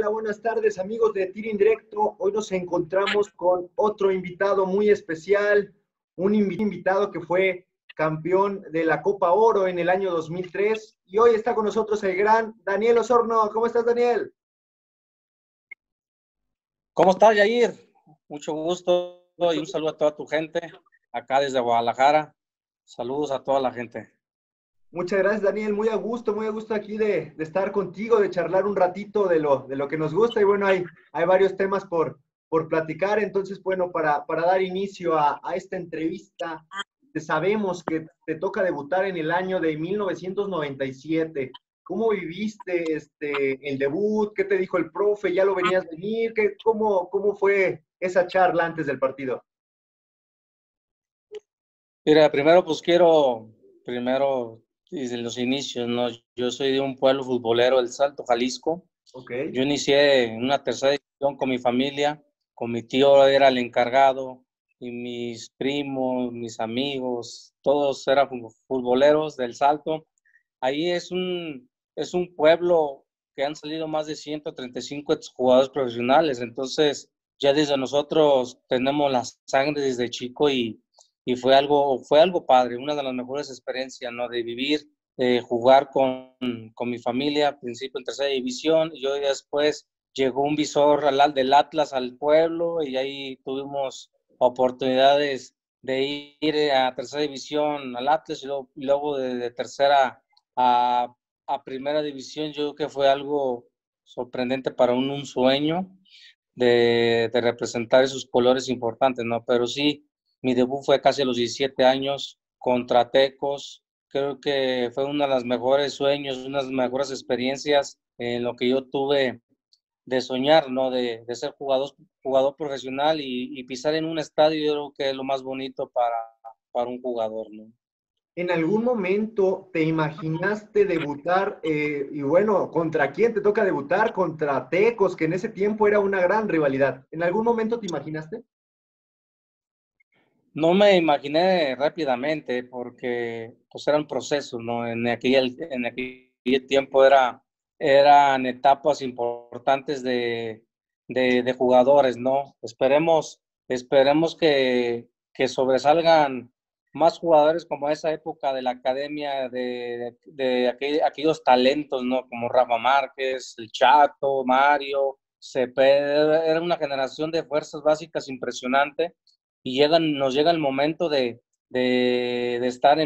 Hola, buenas tardes amigos de Tiro Indirecto. Hoy nos encontramos con otro invitado muy especial, un invitado que fue campeón de la Copa Oro en el año 2003 y hoy está con nosotros el gran Daniel Osorno. ¿Cómo estás, Daniel? ¿Cómo estás, Yair? Mucho gusto y un saludo a toda tu gente acá desde Guadalajara. Saludos a toda la gente. Muchas gracias, Daniel. Muy a gusto aquí de estar contigo, de charlar un ratito de lo que nos gusta. Y bueno, hay varios temas por platicar. Entonces, bueno, para dar inicio a esta entrevista, sabemos que te toca debutar en el año de 1997. ¿Cómo viviste el debut? ¿Qué te dijo el profe? ¿Ya lo venías venir? ¿Cómo fue esa charla antes del partido? Mira, primero pues primero desde los inicios, ¿no? Yo soy de un pueblo futbolero, El Salto, Jalisco. Ok. Yo inicié en una tercera división con mi familia, con mi tío era el encargado y mis primos, mis amigos, todos eran futboleros del Salto. Ahí es un pueblo que han salido más de 135 jugadores profesionales, entonces ya desde nosotros tenemos la sangre desde chico y fue algo padre, una de las mejores experiencias, ¿no? De vivir, de jugar con mi familia, al principio en tercera división, y hoy después llegó un visor del Atlas al pueblo y ahí tuvimos oportunidades de ir a tercera división al Atlas y luego de tercera a, a primera división. Yo creo que fue algo sorprendente para un sueño de representar esos colores importantes, ¿no? Pero sí, mi debut fue casi a los 17 años contra Tecos. Creo que fue uno de los mejores sueños, una de las mejores experiencias en lo que yo tuve de soñar, ¿no? De ser jugador profesional y pisar en un estadio, yo creo que es lo más bonito para un jugador, ¿no? ¿En algún momento te imaginaste debutar? Y bueno, ¿contra quién te toca debutar? Contra Tecos, que en ese tiempo era una gran rivalidad. ¿En algún momento te imaginaste? No me imaginé rápidamente porque pues eran procesos, ¿no? En aquel tiempo eran etapas importantes de jugadores, ¿no? Esperemos que sobresalgan más jugadores como esa época de la academia, aquellos talentos, ¿no? Como Rafa Márquez, El Chato, Mario, Cepeda, era una generación de fuerzas básicas impresionante y nos llega el momento de estar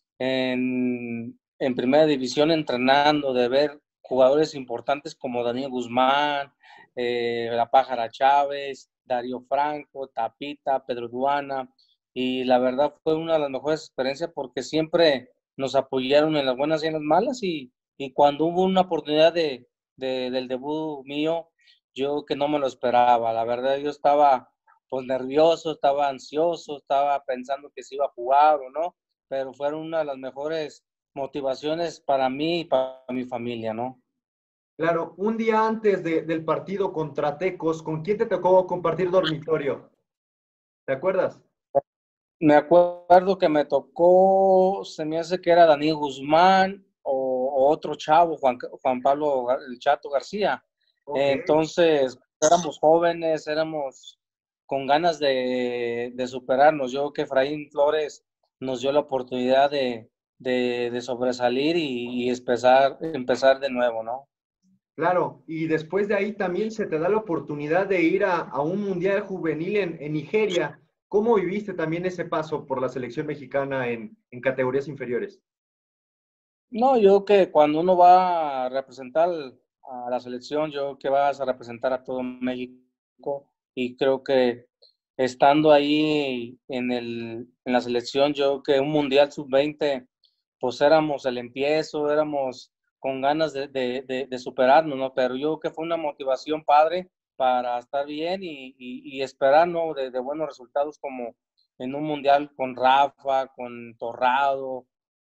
en primera división entrenando, de ver jugadores importantes como Daniel Guzmán, La Pájara Chávez, Darío Franco, Tapita, Pedro Duana, y la verdad fue una de las mejores experiencias porque siempre nos apoyaron en las buenas y en las malas y cuando hubo una oportunidad del debut mío, yo que no me lo esperaba, la verdad yo estaba pues nervioso, estaba ansioso, estaba pensando que se iba a jugar o no, pero fueron una de las mejores motivaciones para mí y para mi familia, ¿no? Claro, un día antes del partido contra Tecos, ¿con quién te tocó compartir dormitorio? ¿Te acuerdas? Me acuerdo que me tocó, se me hace que era Daniel Guzmán o otro chavo, Juan Pablo el Chato García. Ok. Entonces, éramos jóvenes, éramos con ganas de superarnos. Yo creo que Efraín Flores nos dio la oportunidad de sobresalir y empezar de nuevo, ¿no? Claro, y después de ahí también se te da la oportunidad de ir a un mundial juvenil en Nigeria. ¿Cómo viviste también ese paso por la selección mexicana en categorías inferiores? No, yo creo que cuando uno va a representar a la selección, yo creo que vas a representar a todo México y creo que estando ahí en la selección, yo creo que un Mundial Sub-20, pues éramos el empiezo, éramos con ganas de superarnos, ¿no? Pero yo creo que fue una motivación padre para estar bien y esperar, ¿no? De buenos resultados como en un Mundial con Rafa, con Torrado,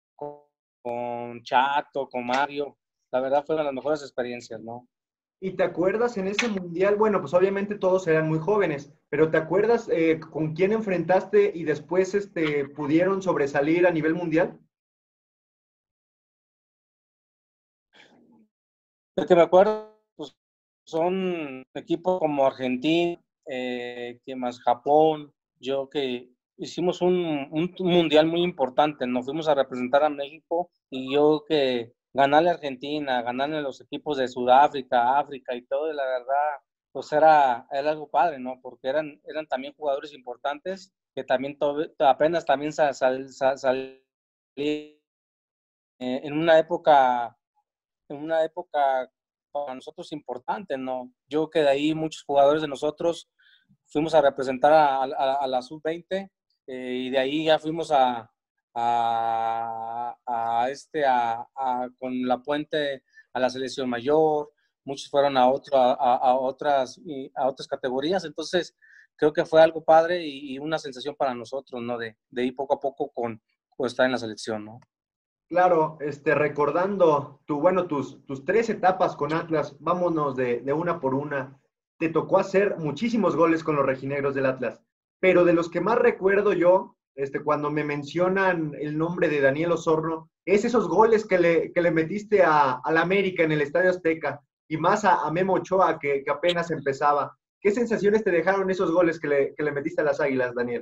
con Chato, con Mario. La verdad fueron las mejores experiencias, ¿no? ¿Y te acuerdas en ese mundial? Bueno, pues obviamente todos eran muy jóvenes, pero ¿te acuerdas con quién enfrentaste y después pudieron sobresalir a nivel mundial? De que me acuerdo, pues son equipos como Argentina, que más Japón, yo que hicimos un mundial muy importante, nos fuimos a representar a México y yo que ganarle a Argentina, ganarle a los equipos de Sudáfrica, África y todo, la verdad, pues era algo padre, ¿no? Porque eran también jugadores importantes que también apenas también salían en una época para nosotros importante, ¿no? Yo que de ahí muchos jugadores de nosotros fuimos a representar a la sub-20 y de ahí ya fuimos con la Puente a la selección mayor, muchos fueron a otras categorías, entonces creo que fue algo padre y una sensación para nosotros, ¿no? De ir poco a poco con estar en la selección, ¿no? Claro, recordando tus 3 etapas con Atlas, vámonos de una por una. Te tocó hacer muchísimos goles con los rojinegros del Atlas, pero de los que más recuerdo yo, cuando me mencionan el nombre de Daniel Osorno, es esos goles que le metiste a la América en el Estadio Azteca y más a Memo Ochoa que apenas empezaba. ¿Qué sensaciones te dejaron esos goles que le metiste a las Águilas, Daniel?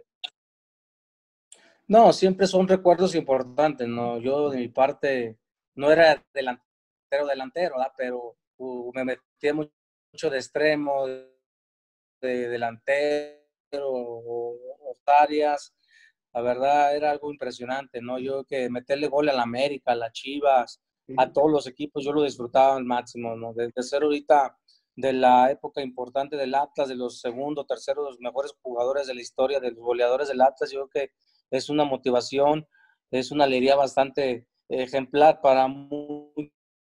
No, siempre son recuerdos importantes, ¿no? Yo de mi parte no era delantero, ¿verdad? Pero me metí mucho de extremo, de delantero, o áreas. La verdad era algo impresionante, ¿no? Yo que meterle gol a la América, a las Chivas, a todos los equipos, yo lo disfrutaba al máximo, ¿no? Desde ser ahorita de la época importante del Atlas, de los segundo, tercero, los mejores jugadores de la historia, de los goleadores del Atlas, yo creo que es una motivación, es una alegría bastante ejemplar para muchos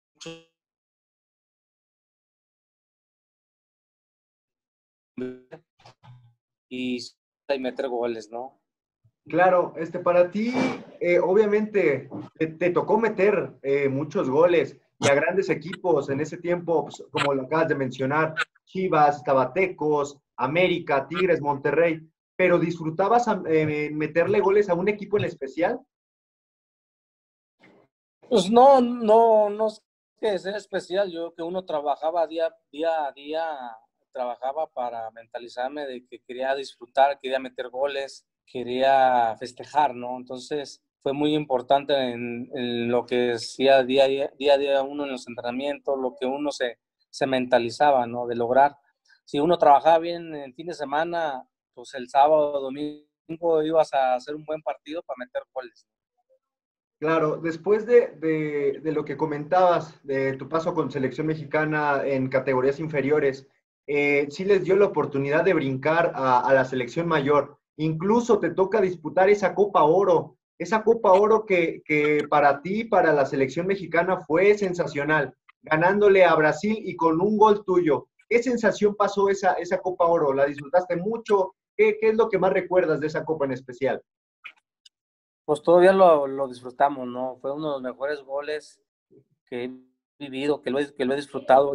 y meter goles, ¿no? Claro, para ti, obviamente, te tocó meter muchos goles y a grandes equipos en ese tiempo, pues, como lo acabas de mencionar, Chivas, Tabatecos, América, Tigres, Monterrey, pero ¿disfrutabas meterle goles a un equipo en especial? Pues no es que sea especial, yo que uno trabajaba día a día, trabajaba para mentalizarme de que quería disfrutar, quería meter goles, quería festejar, ¿no? Entonces fue muy importante en lo que hacía día a día uno en los entrenamientos, lo que uno se mentalizaba, ¿no? De lograr. Si uno trabajaba bien en el fin de semana, pues el sábado, domingo ibas a hacer un buen partido para meter goles. Claro, después de lo que comentabas, de tu paso con selección mexicana en categorías inferiores, sí les dio la oportunidad de brincar a la selección mayor. Incluso te toca disputar esa Copa Oro que para ti, para la selección mexicana fue sensacional, ganándole a Brasil y con un gol tuyo. ¿Qué sensación pasó esa Copa Oro? ¿La disfrutaste mucho? ¿Qué es lo que más recuerdas de esa Copa en especial? Pues todavía lo disfrutamos, ¿no? Fue uno de los mejores goles que he vivido, que lo he disfrutado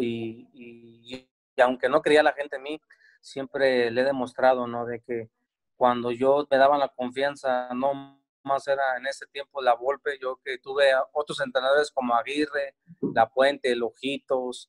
y aunque no creía la gente en mí, siempre le he demostrado, ¿no? De que cuando yo me daban la confianza, no más era en ese tiempo la Volpe, yo que tuve a otros entrenadores como Aguirre, La Puente, Lojitos,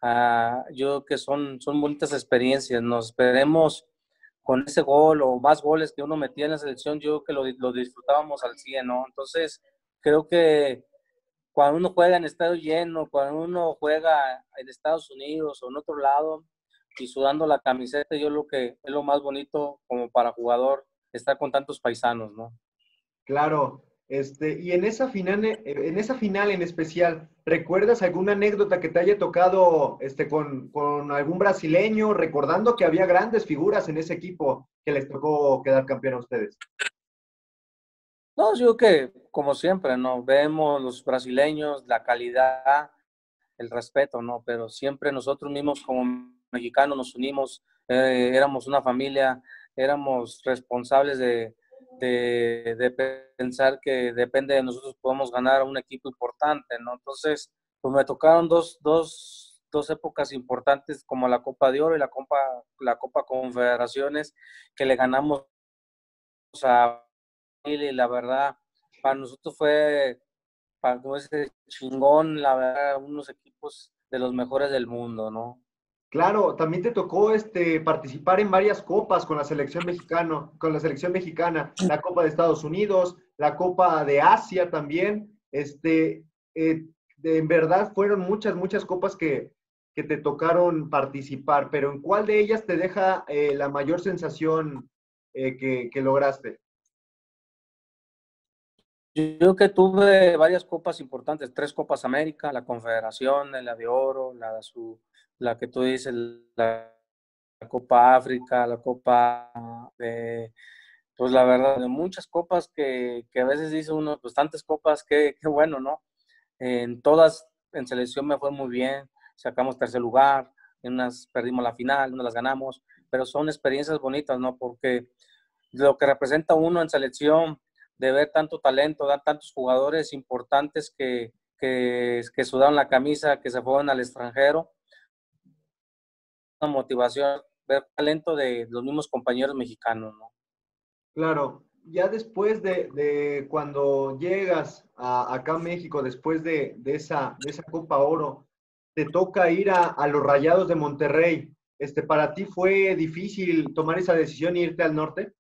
yo que son bonitas experiencias, nos esperemos con ese gol o más goles que uno metía en la selección, yo que lo disfrutábamos al 100, ¿no? Entonces, creo que cuando uno juega en estadio lleno, cuando uno juega en Estados Unidos o en otro lado y sudando la camiseta, yo lo que es lo más bonito como para jugador, estar con tantos paisanos, ¿no? Claro, y en esa final en especial, ¿recuerdas alguna anécdota que te haya tocado con algún brasileño, recordando que había grandes figuras en ese equipo que les tocó quedar campeón a ustedes? No, yo creo que como siempre, ¿no? Vemos los brasileños, la calidad, el respeto, ¿no? Pero siempre nosotros mismos como mexicanos nos unimos, éramos una familia, éramos responsables de pensar que depende de nosotros podemos ganar a un equipo importante, ¿no? Entonces, pues me tocaron dos épocas importantes como la Copa de Oro y la Copa Confederaciones, que le ganamos a y la verdad, para nosotros fue para ese chingón, la verdad, unos equipos de los mejores del mundo, ¿no? Claro, también te tocó participar en varias copas con la selección mexicana, la Copa de Estados Unidos, la Copa de Asia también. En verdad fueron muchas, muchas copas que te tocaron participar, pero ¿en cuál de ellas te deja la mayor sensación que lograste? Yo que tuve varias copas importantes, 3 Copas América, la Confederación, la de Oro, la que tú dices, la Copa África, la Copa de, pues la verdad, de muchas copas que a veces dice uno, pues tantas copas, qué bueno, ¿no? En todas, en selección me fue muy bien, sacamos tercer lugar, en unas perdimos la final, en unas las ganamos, pero son experiencias bonitas, ¿no? Porque lo que representa uno en selección, de ver tanto talento, dar tantos jugadores importantes que sudaron la camisa, que se fueron al extranjero, una motivación, ver talento de los mismos compañeros mexicanos, ¿no? Claro, ya después de cuando llegas acá a México, después de esa Copa Oro, te toca ir a los Rayados de Monterrey. ¿Para ti fue difícil tomar esa decisión e irte al norte?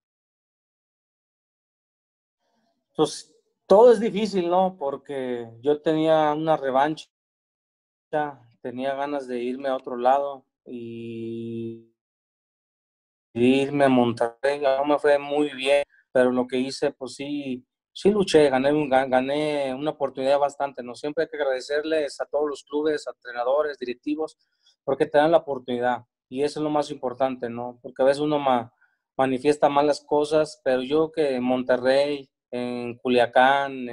Pues todo es difícil, ¿no? Porque yo tenía una revancha, tenía ganas de irme a otro lado y irme a Monterrey. No me fue muy bien, pero lo que hice, pues sí luché, gané una oportunidad bastante, ¿no? Siempre hay que agradecerles a todos los clubes, a entrenadores, directivos, porque te dan la oportunidad y eso es lo más importante, ¿no? Porque a veces uno manifiesta malas cosas, pero yo que en Monterrey, en Culiacán,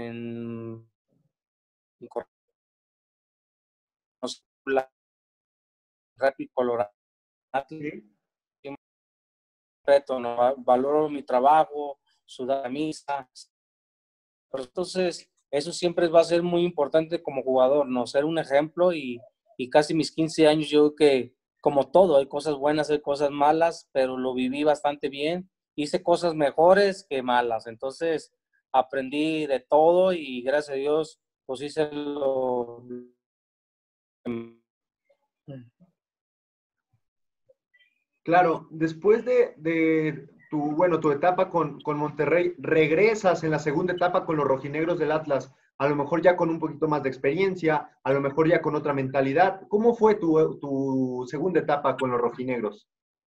en Rapid Colorado, Sí. respeto, ¿no? Valoro mi trabajo, sudar camisa. Pero entonces, eso siempre va a ser muy importante como jugador, ¿no? Ser un ejemplo y casi mis 15 años, yo creo que como todo, hay cosas buenas, hay cosas malas, pero lo viví bastante bien. Hice cosas mejores que malas. Entonces, aprendí de todo y gracias a Dios, pues hice lo... Claro, después de tu etapa con Monterrey, regresas en la segunda etapa con los rojinegros del Atlas, a lo mejor ya con un poquito más de experiencia, a lo mejor ya con otra mentalidad. ¿Cómo fue tu segunda etapa con los rojinegros?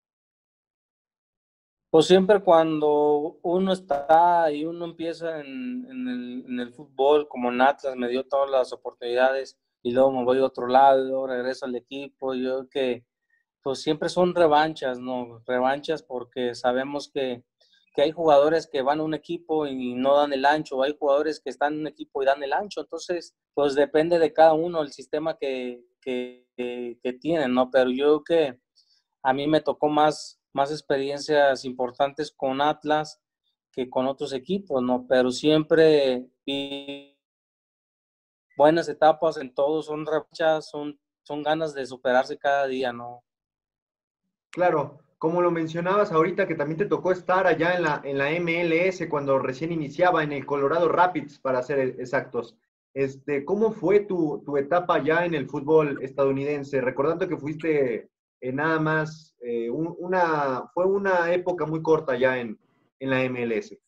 Pues siempre cuando uno está y uno empieza en el fútbol, como en Atlas, me dio todas las oportunidades y luego me voy a otro lado, regreso al equipo, yo que pues siempre son revanchas, ¿no? Revanchas porque sabemos que hay jugadores que van a un equipo y no dan el ancho, hay jugadores que están en un equipo y dan el ancho, entonces pues depende de cada uno el sistema que tienen, ¿no? Pero yo creo que a mí me tocó más experiencias importantes con Atlas que con otros equipos, ¿no? Pero siempre vi buenas etapas en todo, son rachas, son ganas de superarse cada día, ¿no? Claro, como lo mencionabas ahorita, que también te tocó estar allá en la MLS cuando recién iniciaba en el Colorado Rapids, para ser exactos. ¿Cómo fue tu etapa ya en el fútbol estadounidense? Recordando que fuiste nada más, fue una época muy corta ya en la MLS.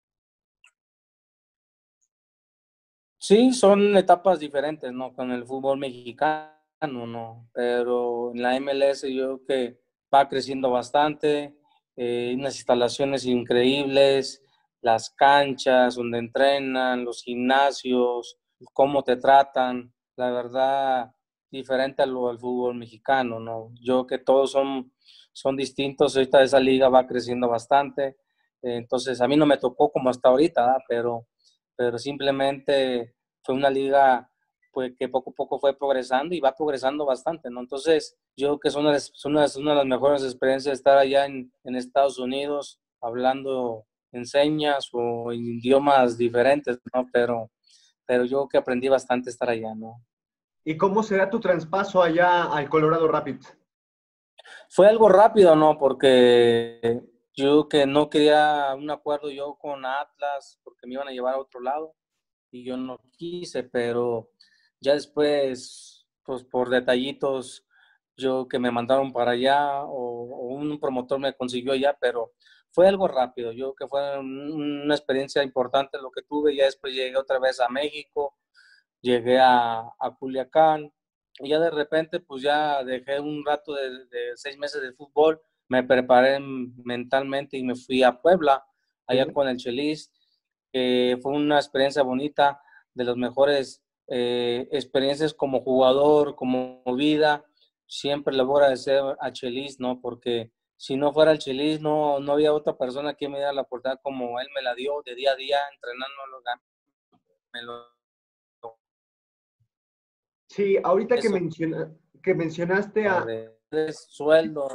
Sí, son etapas diferentes, ¿no? Con el fútbol mexicano, ¿no? Pero en la MLS yo creo que va creciendo bastante, unas instalaciones increíbles, las canchas donde entrenan, los gimnasios, cómo te tratan, la verdad, diferente al fútbol mexicano, ¿no? Yo creo que todos son distintos, ahorita esa liga va creciendo bastante, entonces a mí no me tocó como hasta ahorita, ¿verdad? Pero simplemente fue una liga pues, que poco a poco fue progresando y va progresando bastante, ¿no? Entonces, yo creo que es una de las mejores experiencias estar allá en Estados Unidos, hablando en señas o en idiomas diferentes, ¿no? Pero yo creo que aprendí bastante estar allá, ¿no? ¿Y cómo será tu traspaso allá al Colorado Rapids? Fue algo rápido, ¿no? Porque yo que no quería un acuerdo yo con Atlas porque me iban a llevar a otro lado y yo no quise, pero ya después, pues por detallitos, yo que me mandaron para allá o un promotor me consiguió allá, pero fue algo rápido. Yo que fue una experiencia importante lo que tuve. Ya después llegué otra vez a México, llegué a Culiacán y ya de repente pues ya dejé un rato de 6 meses de fútbol, me preparé mentalmente y me fui a Puebla, allá Sí. con el Chelis. Fue una experiencia bonita, de las mejores experiencias como jugador, como vida. Siempre le voy a agradecer a Chelis, ¿no? Porque si no fuera el Chelis, no había otra persona que me diera la oportunidad como él me la dio de día a día, entrenando, me lo Sí, ahorita eso, que mencionaste a... de sueldo.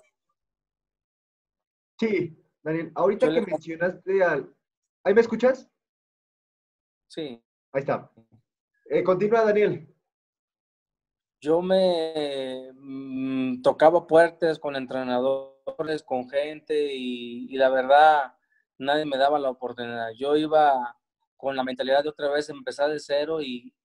Sí, Daniel, Yo ahorita que le, mencionaste al... ¿Ahí me escuchas? sí, Ahí está. Continúa, Daniel. yo me tocaba puertas con entrenadores, con gente y la verdad nadie me daba la oportunidad. Yo iba con la mentalidad de otra vez empezar de cero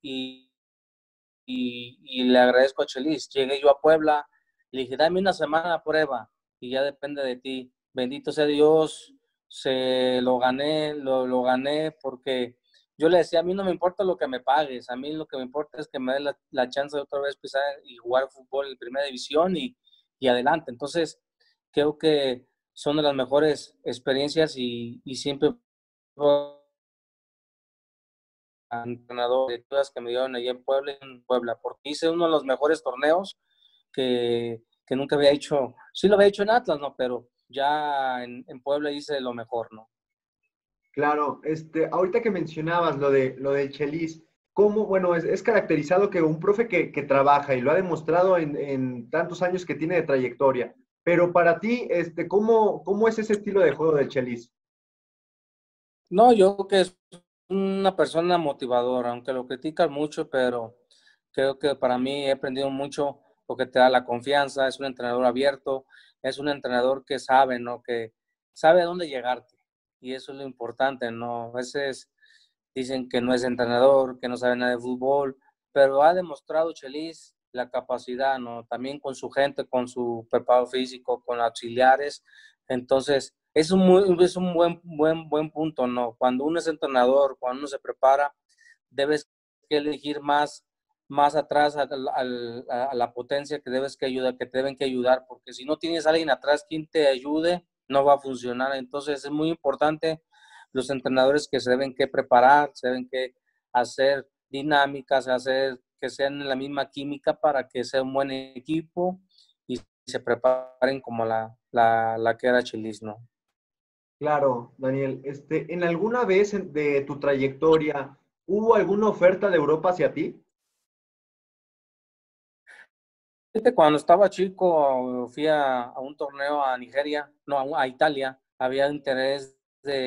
y le agradezco a Chelis. Llegué yo a Puebla, le dije, dame una semana a prueba y ya depende de ti. Bendito sea Dios, se lo gané porque yo le decía, a mí no me importa lo que me pagues, a mí lo que me importa es que me dé la chance de otra vez pisar y jugar fútbol en primera división y adelante. Entonces, creo que son de las mejores experiencias y siempre entrenador de todas que me dieron allá en Puebla, porque hice uno de los mejores torneos que nunca había hecho. Sí lo había hecho en Atlas, ¿no? Pero ya en Puebla hice lo mejor, ¿no? Claro, ahorita que mencionabas lo del Chelis, ¿cómo, bueno, es caracterizado que un profe que trabaja y lo ha demostrado en tantos años que tiene de trayectoria, pero para ti, ¿cómo es ese estilo de juego del Chelis? No, yo creo que es una persona motivadora, aunque lo critican mucho, pero creo que para mí he aprendido mucho porque te da la confianza, es un entrenador abierto, es un entrenador que sabe, ¿no? Que sabe a dónde llegarte. Y eso es lo importante, ¿no? A veces dicen que no es entrenador, que no sabe nada de fútbol, pero ha demostrado Chelis la capacidad, ¿no? También con su gente, con su preparo físico, con auxiliares. Entonces, es un buen punto, ¿no? Cuando uno es entrenador, cuando uno se prepara, debes que elegir más atrás a la potencia que debes que ayudar, que te deben que ayudar, porque si no tienes a alguien atrás quien te ayude, no va a funcionar. Entonces, es muy importante los entrenadores que se deben que preparar, se deben que hacer dinámicas, hacer que sean en la misma química para que sea un buen equipo y se preparen como la que era Chelis, ¿no? Claro, Daniel, ¿en alguna vez de tu trayectoria hubo alguna oferta de Europa hacia ti? Cuando estaba chico fui a un torneo a Nigeria, no, a Italia, había interés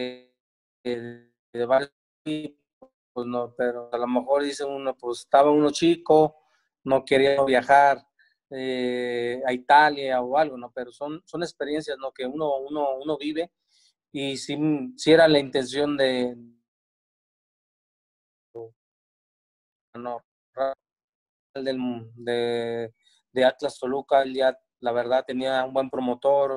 de varios equipos, pues no, pero a lo mejor dice uno, pues estaba uno chico, no quería viajar a Italia o algo, ¿no? Pero son experiencias, ¿no? Que uno vive y si era la intención no, de, de Atlas Toluca, él ya, la verdad, tenía un buen promotor,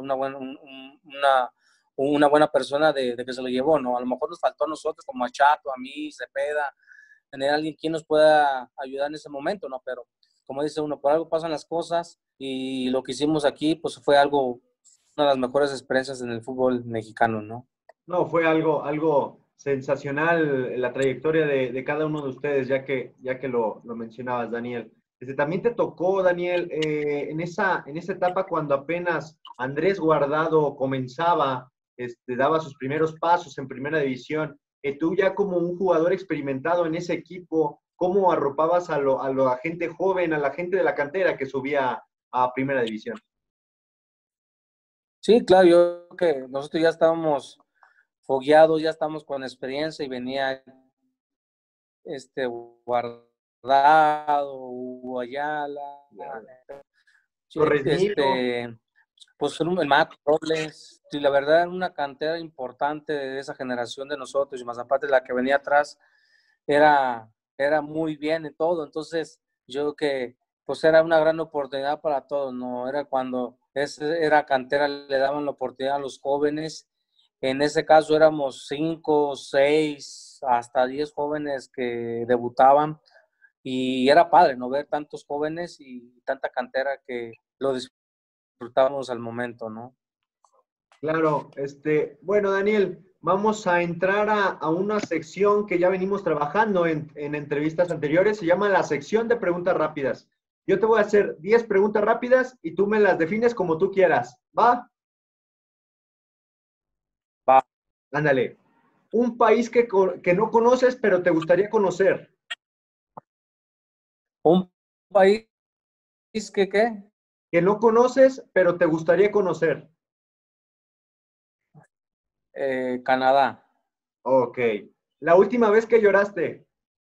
una buena persona de que se lo llevó, ¿no? A lo mejor nos faltó a nosotros, como a Chato, a mí, Cepeda, tener a alguien quien nos pueda ayudar en ese momento, ¿no? Pero, como dice uno, por algo pasan las cosas y lo que hicimos aquí, pues fue algo, una de las mejores experiencias en el fútbol mexicano, ¿no? No, fue algo sensacional la trayectoria de cada uno de ustedes, ya que lo mencionabas, Daniel. También te tocó, Daniel, en esa etapa cuando apenas Andrés Guardado comenzaba, daba sus primeros pasos en primera división, tú ya como un jugador experimentado en ese equipo, ¿cómo arropabas a la gente joven, a la gente de la cantera que subía a primera división? Sí, claro, yo creo que nosotros ya estábamos fogueados, ya estamos con experiencia y venía Guardado, Hugo Ayala, Torres Nilo, este, pues el Mac Robles, y la verdad era una cantera importante de esa generación de nosotros, y más aparte de la que venía atrás, era muy bien en todo, entonces yo creo que pues era una gran oportunidad para todos, ¿no? Era cuando era cantera, le daban la oportunidad a los jóvenes. En ese caso éramos 5, 6, hasta 10 jóvenes que debutaban y era padre, ¿no? Ver tantos jóvenes y tanta cantera que lo disfrutábamos al momento, ¿no? Claro, bueno, Daniel, vamos a entrar a una sección que ya venimos trabajando en entrevistas anteriores, se llama la sección de preguntas rápidas. Yo te voy a hacer 10 preguntas rápidas y tú me las defines como tú quieras, ¿va? Va. Ándale. Un país que no conoces, pero te gustaría conocer. Un país que, ¿qué? Que no conoces, pero te gustaría conocer. Canadá. Ok. La última vez que lloraste.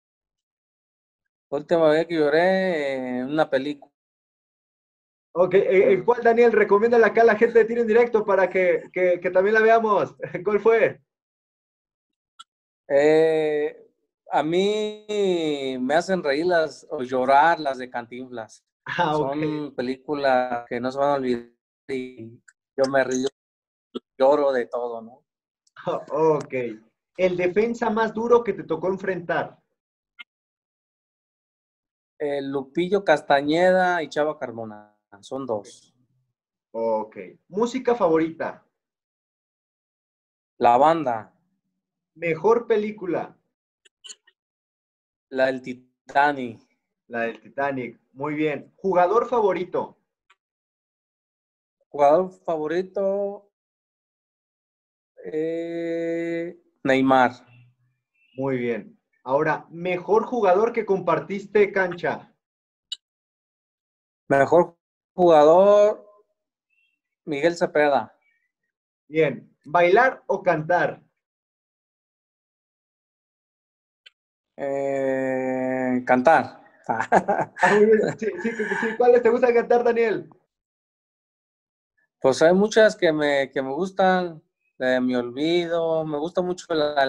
La última vez que lloré en una película. Ok, ¿cuál, Daniel? Recomiéndala acá a la gente de Tiro en Directo para que también la veamos. ¿Cuál fue? Eh, a mí me hacen reír o llorar las de Cantinflas. Ah, ok. Son películas que no se van a olvidar y yo me río, lloro de todo, ¿no? Ok. El defensa más duro que te tocó enfrentar. Lupillo Castañeda y Chava Carmona, son dos. Ok. Música favorita. La banda, Mejor película. la del Titanic. La del Titanic. Muy bien. Jugador favorito. Jugador favorito, Neymar. Muy bien. Ahora, mejor jugador que compartiste cancha. Mejor jugador, Miguel Cepeda. Bien. ¿Bailar o cantar? Cantar. Ah, muy bien. Sí, sí, sí. ¿Cuáles te gusta cantar, Daniel? Pues hay muchas que me gustan, la de Mi Olvido, me gusta mucho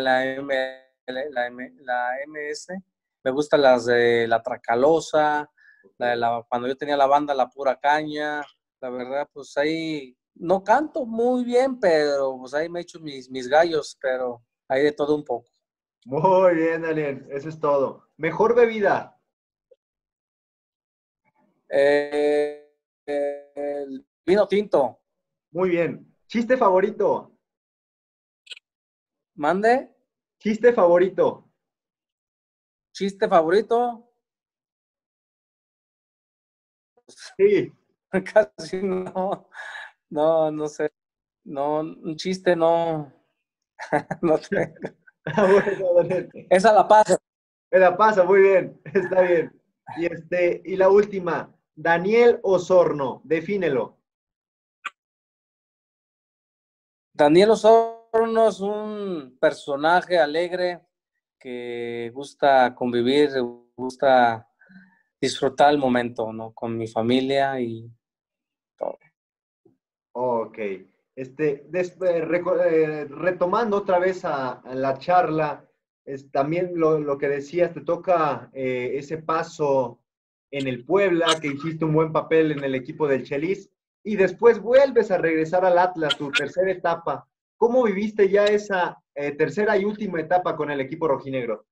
la MS, me gustan las de La Tracalosa, cuando yo tenía la banda La Pura Caña, la verdad, pues ahí no canto muy bien, pero pues ahí me echo mis gallos, pero hay de todo un poco. Muy bien, Daniel. Eso es todo. Mejor bebida. El vino tinto, Muy bien. Chiste favorito. mande, Chiste favorito. chiste favorito, Sí. casi no, no sé. No, un chiste no, no tengo. Ah, bueno, Daniel. Esa la paso. Me la pasa, muy bien. Está bien. Y la última. Daniel Osorno. Defínelo. Daniel Osorno es un personaje alegre que gusta convivir, gusta disfrutar el momento, ¿no? Con mi familia y todo. Ok. Retomando otra vez a la charla, también lo que decías, te toca ese paso en el Puebla, que hiciste un buen papel en el equipo del Chelis, y después vuelves a regresar al Atlas, tu tercera etapa. ¿Cómo viviste ya esa tercera y última etapa con el equipo rojinegro?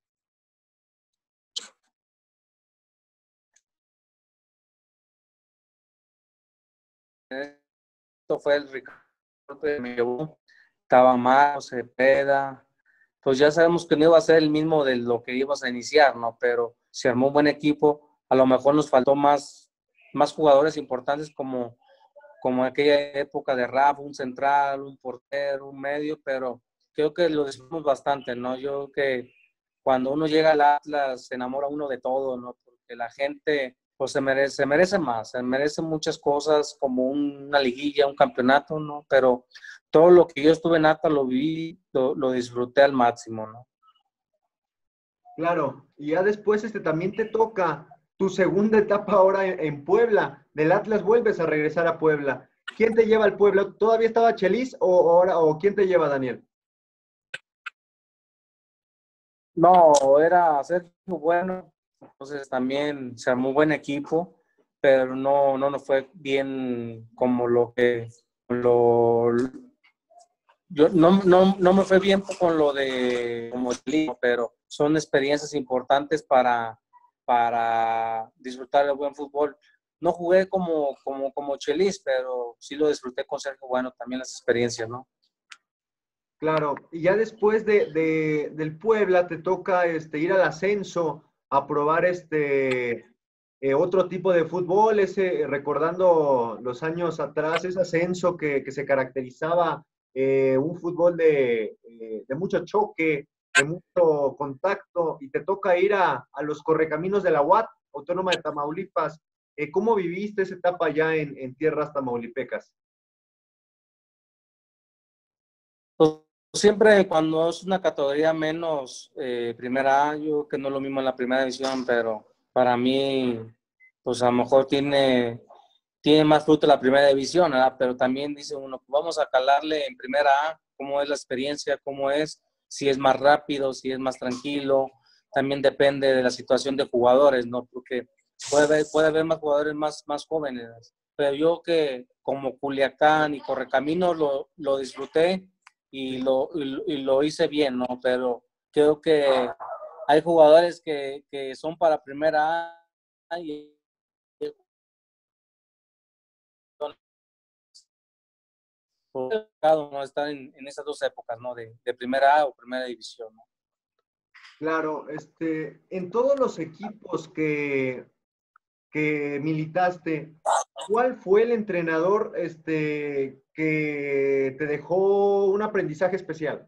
Esto fue el Ricardo que me llevó. Estaba mal, Cepeda. Pues ya sabemos que no iba a ser el mismo de lo que ibas a iniciar, ¿no? Pero se armó un buen equipo. A lo mejor nos faltó más jugadores importantes como en aquella época de Rafa, un central, un portero, un medio, pero creo que lo disfrutamos bastante, ¿no? Yo creo que cuando uno llega al Atlas se enamora uno de todo, ¿no? Porque la gente pues se merece más, se merece muchas cosas como una liguilla, un campeonato, ¿no? Pero todo lo que yo estuve en Atlas lo viví, lo disfruté al máximo, ¿no? Claro, y ya después también te toca tu segunda etapa ahora en Puebla. Del Atlas vuelves a regresar a Puebla. ¿Quién te lleva al Puebla? ¿Todavía estaba Chelis o quién te lleva, Daniel? No, era hacer bueno, entonces también se armó un buen equipo pero no nos fue bien como no me fue bien con lo de como el libro, pero son experiencias importantes para disfrutar del buen fútbol. No jugué como Chelis, pero sí lo disfruté con Sergio Bueno, también las experiencias, ¿no? Claro, y ya después del Puebla te toca ir al ascenso a probar otro tipo de fútbol, recordando los años atrás, ese ascenso que se caracterizaba, un fútbol de mucho choque, de mucho contacto, y te toca ir a los correcaminos de la UAT, Autónoma de Tamaulipas. ¿Cómo viviste esa etapa ya en tierras tamaulipecas? Pues siempre cuando es una categoría menos primera A, yo creo que no es lo mismo en la primera división, pero para mí, pues a lo mejor tiene más fruto la primera división, ¿verdad? Pero también dice uno, pues vamos a calarle en primera A, cómo es la experiencia, cómo es, si es más rápido, si es más tranquilo, también depende de la situación de jugadores, ¿no? Porque puede haber más jugadores más jóvenes, pero yo que como Culiacán y Correcaminos lo disfruté y lo hice bien, ¿no? Pero creo que hay jugadores que son para primera A y no estar en esas dos épocas, ¿no? De primera A o primera división, ¿no? Claro, en todos los equipos que militaste, ¿cuál fue el entrenador que te dejó un aprendizaje especial?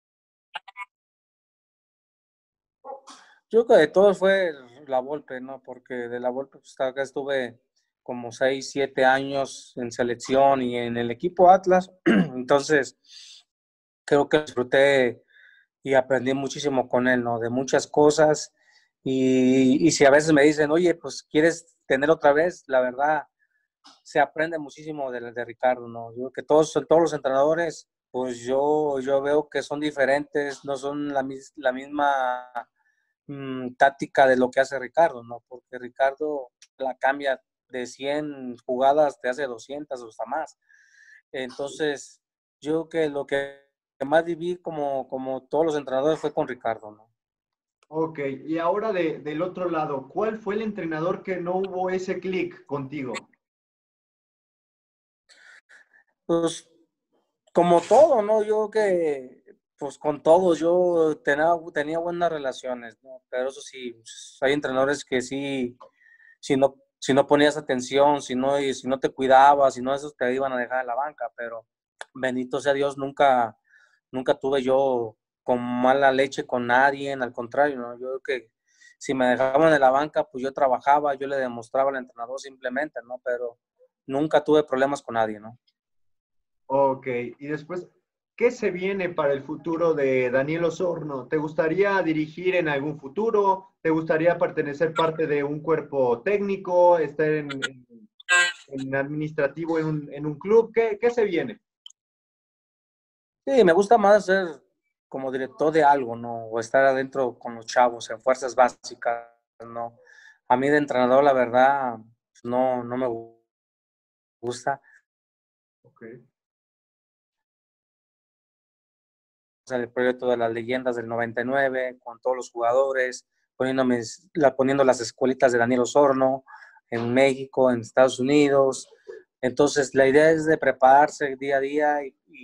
Yo creo que de todos fue la Volpe, ¿no? Porque de la Volpe pues, acá estuve como 6, 7 años en selección y en el equipo Atlas. Entonces, creo que disfruté y aprendí muchísimo con él, ¿no? De muchas cosas. Y si a veces me dicen, oye, pues quieres tener otra vez, la verdad, se aprende muchísimo de Ricardo, ¿no? Yo creo que todos los entrenadores, pues yo veo que son diferentes, no son la misma táctica de lo que hace Ricardo, ¿no? Porque Ricardo la cambia de 100 jugadas, te hace 200 o hasta más. Entonces, yo creo que lo que más viví como todos los entrenadores fue con Ricardo, ¿no? Ok, y ahora del otro lado, ¿cuál fue el entrenador que no hubo ese clic contigo? Pues como todo, ¿no? Yo que, pues con todos, yo tenía buenas relaciones, ¿no? Pero eso sí, pues, hay entrenadores que sí, si no ponías atención, si no te cuidabas, si no, esos te iban a dejar en la banca, pero bendito sea Dios, nunca tuve yo con mala leche con nadie, al contrario, ¿no? Yo creo que si me dejaban en la banca, pues yo trabajaba, yo le demostraba al entrenador simplemente, ¿no? Pero nunca tuve problemas con nadie, ¿no? Ok, y después, ¿qué se viene para el futuro de Daniel Osorno? ¿Te gustaría dirigir en algún futuro? ¿Te gustaría pertenecer parte de un cuerpo técnico? ¿Estar en administrativo en un club? ¿Qué se viene? Sí, me gusta más ser como director de algo, ¿no? O estar adentro con los chavos en fuerzas básicas, ¿no? A mí de entrenador, la verdad, pues, no me gusta. Ok. O sea, el proyecto de las leyendas del 99, con todos los jugadores, poniendo las escuelitas de Daniel Osorno en México, en Estados Unidos. Entonces, la idea es de prepararse día a día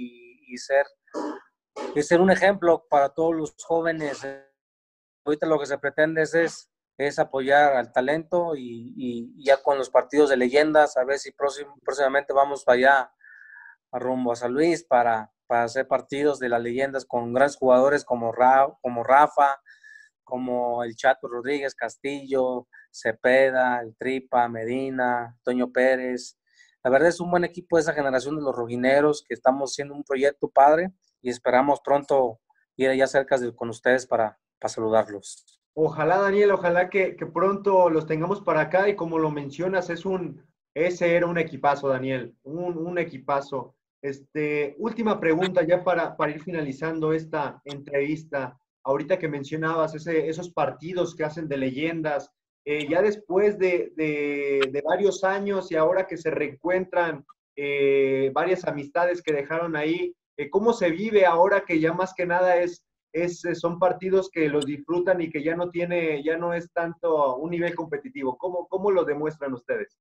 y ser un ejemplo para todos los jóvenes. Ahorita lo que se pretende es apoyar al talento y ya con los partidos de leyendas, a ver si próximamente vamos para allá, a rumbo a San Luis, para hacer partidos de las leyendas con grandes jugadores como Rafa, como el Chato Rodríguez, Castillo, Cepeda, el Tripa, Medina, Toño Pérez. La verdad es un buen equipo de esa generación de los rojineros que estamos haciendo un proyecto padre y esperamos pronto ir allá cerca con ustedes para saludarlos. Ojalá, Daniel, ojalá que pronto los tengamos para acá y como lo mencionas, ese era un equipazo, Daniel, un equipazo. Última pregunta ya para ir finalizando esta entrevista. Ahorita que mencionabas esos partidos que hacen de leyendas, ya después de varios años y ahora que se reencuentran varias amistades que dejaron ahí, ¿cómo se vive ahora que ya más que nada son partidos que los disfrutan y que ya no es tanto un nivel competitivo? ¿Cómo lo demuestran ustedes?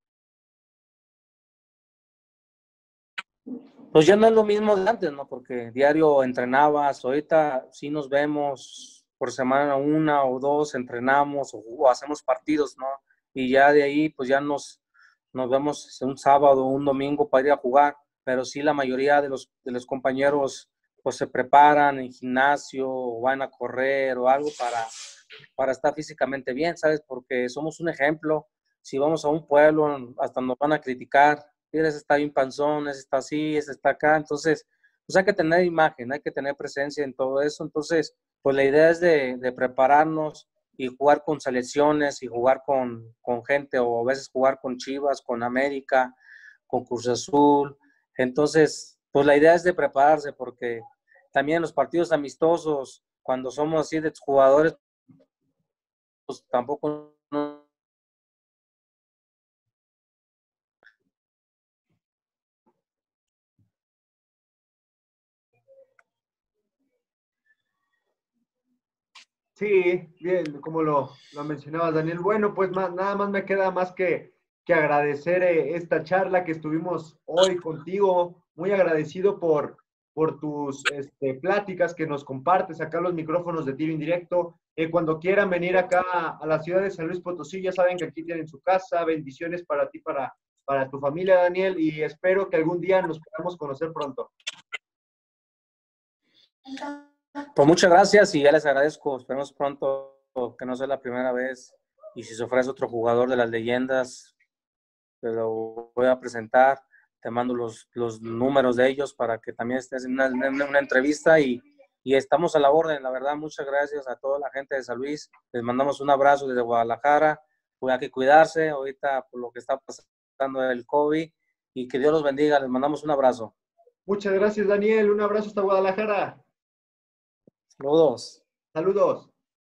Pues ya no es lo mismo de antes, ¿no? Porque diario entrenabas, ahorita sí nos vemos por semana una o dos, entrenamos o hacemos partidos, ¿no? Y ya de ahí, pues ya nos vemos un sábado o un domingo para ir a jugar, pero sí la mayoría de los compañeros pues se preparan en gimnasio o van a correr o algo para estar físicamente bien, ¿sabes? Porque somos un ejemplo. Si vamos a un pueblo, hasta nos van a criticar. Mira, ese está bien panzón, ese está así, ese está acá. Entonces, pues hay que tener imagen, hay que tener presencia en todo eso. Entonces, pues la idea es de prepararnos y jugar con selecciones y jugar con gente, o a veces jugar con Chivas, con América, con Cruz Azul. Entonces, pues la idea es de prepararse, porque también los partidos amistosos, cuando somos así de jugadores, pues tampoco no. Sí, bien, como lo mencionabas, Daniel. Bueno, pues nada más me queda más que agradecer esta charla que estuvimos hoy contigo. Muy agradecido por tus pláticas que nos compartes acá los micrófonos de Tiro Indirecto. Cuando quieran venir acá a la ciudad de San Luis Potosí, ya saben que aquí tienen su casa. Bendiciones para ti, para tu familia, Daniel, y espero que algún día nos podamos conocer pronto. Pues muchas gracias y ya les agradezco. Esperemos pronto que no sea la primera vez. Y si se ofrece otro jugador de las leyendas, te lo voy a presentar. Te mando los números de ellos para que también estés en una entrevista y estamos a la orden. La verdad, muchas gracias a toda la gente de San Luis. Les mandamos un abrazo desde Guadalajara. Pues hay que cuidarse ahorita por lo que está pasando el COVID y que Dios los bendiga. Les mandamos un abrazo. Muchas gracias, Daniel. Un abrazo hasta Guadalajara. Saludos. Saludos.